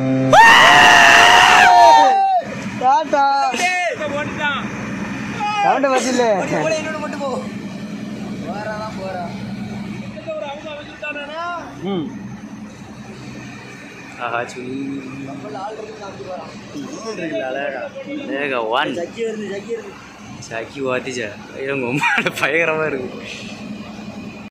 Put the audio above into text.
Tata sound வரல இன்னொரு மட்டும் போ போறான் போறான் ஒரு அவங்க வந்துட்டானேனா ஆஹா சுனி நம்ம ஆள் இருக்கு காமிச்சு போறான் இருக்குல்ல அழகா 1 ஜக்கி வருது சாக்கி வாத்திச்சா ஐயோ உங்க அம்மா பயங்கரமா இருக்கு